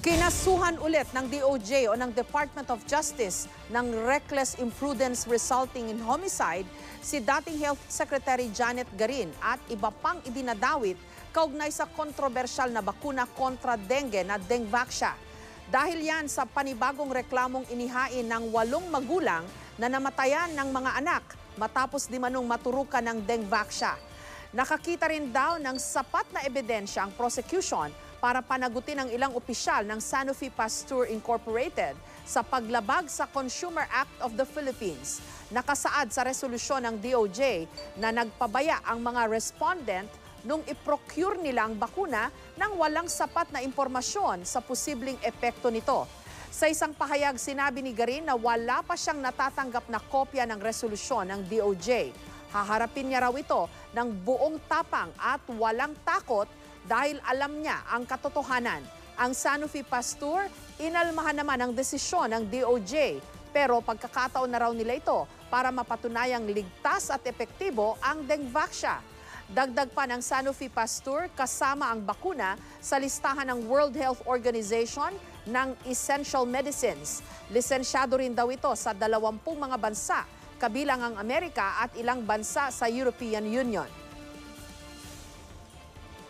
Kinasuhan ulit ng DOJ o ng Department of Justice ng reckless imprudence resulting in homicide si dating Health Secretary Janette Garin at iba pang idinadawit kaugnay sa kontrobersyal na bakuna kontra dengue na Dengvaxia. Dahil yan sa panibagong reklamong inihain ng 8 magulang na namatayan ng mga anak matapos di manong maturukan ng Dengvaxia. Nakakita rin daw ng sapat na ebidensya ang prosecution para panagutin ang ilang opisyal ng Sanofi Pasteur Incorporated sa paglabag sa Consumer Act of the Philippines. Nakasaad sa resolusyon ng DOJ na nagpabaya ang mga respondent nung i-procure nila ang bakuna nang walang sapat na impormasyon sa posibleng epekto nito. Sa isang pahayag, sinabi ni Garin na wala pa siyang natatanggap na kopya ng resolusyon ng DOJ. Haharapin niya raw ito ng buong tapang at walang takot dahil alam niya ang katotohanan. Ang Sanofi Pasteur, inalmahan naman ang desisyon ng DOJ. Pero pagkakataon na raw nila ito para mapatunayang ligtas at epektibo ang Dengvaxia. Dagdag pa ng Sanofi Pasteur kasama ang bakuna sa listahan ng World Health Organization ng Essential Medicines. Lisensyado rin daw ito sa 20 mga bansa, kabilang ang Amerika at ilang bansa sa European Union.